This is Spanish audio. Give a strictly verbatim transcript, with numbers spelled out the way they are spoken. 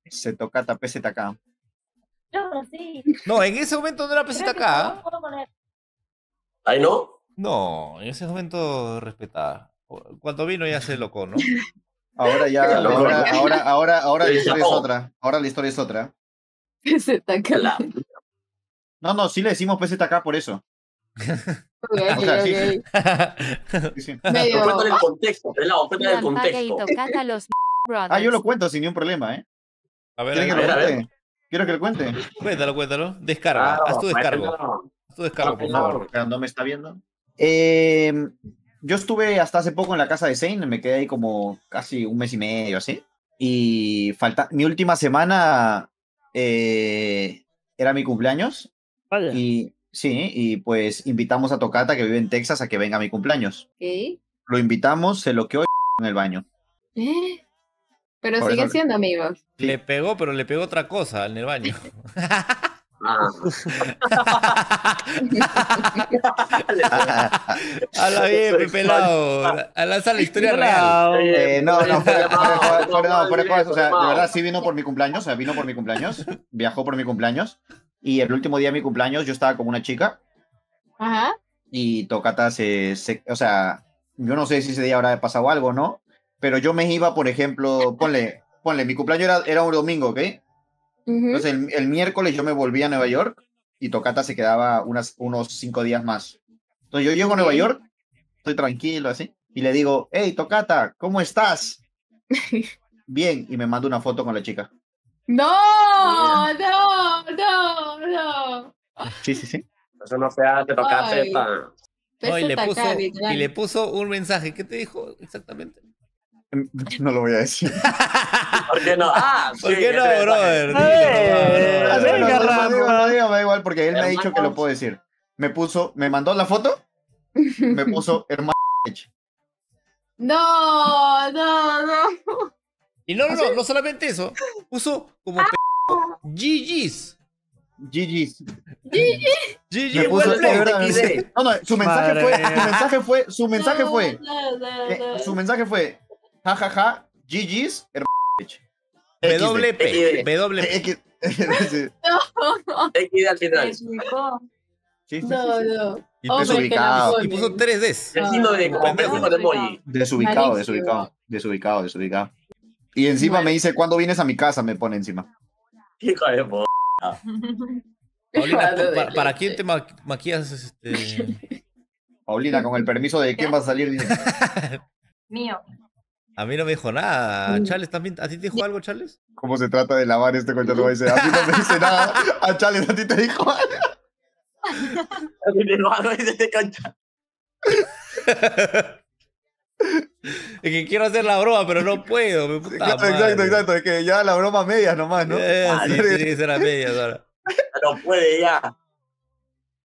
Se tocata P Z K. Yo sí. No, en ese momento no era P Z K. ¿Ahí no? No, en ese momento respetaba. Cuando vino ya se locó, ¿no? Ahora ya, ahora, ahora, ahora, ahora la historia es otra. Ahora la historia es otra. P Z K. No, no, sí le decimos P Z K por eso. Okay, O sea, sí, okay. sí, sí. Medio... Pero cuéntale el contexto, pelado, cuéntale el contexto. Ah, yo lo cuento sin ningún problema, ¿eh? A ver, ¿Quieren a que ver, lo a ver. cuente? ¿Quiero que lo cuente? Cuéntalo, cuéntalo. Descarga, Claro, haz tu descargo. cuéntalo. Haz tu descargo, por No, favor. Pero no me está viendo. Eh, yo estuve hasta hace poco en la casa de Zane, me quedé ahí como casi un mes y medio, así. Y falta mi última semana eh, era mi cumpleaños. Vaya. Y sí, y pues invitamos a Tocata, que vive en Texas, a que venga a mi cumpleaños. ¿Qué? Lo invitamos, se lo quedó en el baño. ¿Eh? Pero Por siguen eso- siendo amigos. Sí. Le pegó, pero le pegó otra cosa en el baño. Ah. Habla bien, Pepe Pelado. Lanza la historia real. Eh, no, no, fuera, fuera, fuera, fuera, no, fuera de cosas, o sea, de Calmado. verdad sí vino por mi cumpleaños, o sea, vino por mi cumpleaños, viajó por mi cumpleaños, y el último día de mi cumpleaños yo estaba con una chica, Ajá. y Tocata se, se- o sea, yo no sé si ese día habrá pasado algo, ¿no? Pero yo me iba, por ejemplo, ponle, ponle, mi cumpleaños era, era un domingo, ¿ok? Ujú. Entonces el, el miércoles yo me volví a Nueva York, y Tocata se quedaba unas, unos cinco días más. Entonces yo llego a Nueva Ok. York, estoy tranquilo así, y le digo, hey, Tocata, ¿cómo estás? Bien, y me manda una foto con la chica. No, no, no, no. Sí, sí, sí. Eso no sea, te tocaste Ay. pa... No, y, le P Z K, puso, literal. y le puso un mensaje. ¿Qué te dijo exactamente? No lo voy a decir. ¿Por qué no? Ah, ¿Por sí, qué no, ese brother? A Dilo, ver, no, a no, ver, no. venga, no, no, Rambo. digo, no digo, me da igual, porque él me ha dicho que lo Hermanos. puedo decir. Me puso, me mandó la foto, me puso hermano. No, no, no. Y no, no, no, no solamente eso. Puso como p G G's. G G. G G. Me puso, vuelve, de verdad, X D. no, no, su mensaje Madre fue, mía. su mensaje fue, su mensaje No, fue, no, no, eh, no. su mensaje fue, jajaja, ja, ja, G G's, hermano. W P. W P. X. Sí, X D al final. explicó. sí, sí, No, sí. no. Y Hombre, puso, que la desubicado. y puso ponen. tres Ds. El signo de, como Pendejo. pendejo de emoji. Desubicado, Malísimo. desubicado, desubicado, desubicado. Y encima Bueno. me dice, ¿cuándo vienes a mi casa? Me pone encima. Hijo de po... Paulina, Mano de ¿para, para leche. quién te ma- maquillas este? Paulina, con el permiso de quién va a salir. Dice, Mío. A mí no me dijo nada. Charles también. ¿A ti te dijo algo, Charles? ¿cómo se trata de lavar este coche? A mí no me dice nada. A Charles, a ti te dijo algo. Este concha. Es que quiero hacer la broma, pero no puedo. Me puta Claro, madre. exacto, exacto. Es que ya la broma media nomás, ¿no? Eh, sí, tiene que ser a medias ahora. No puede ya.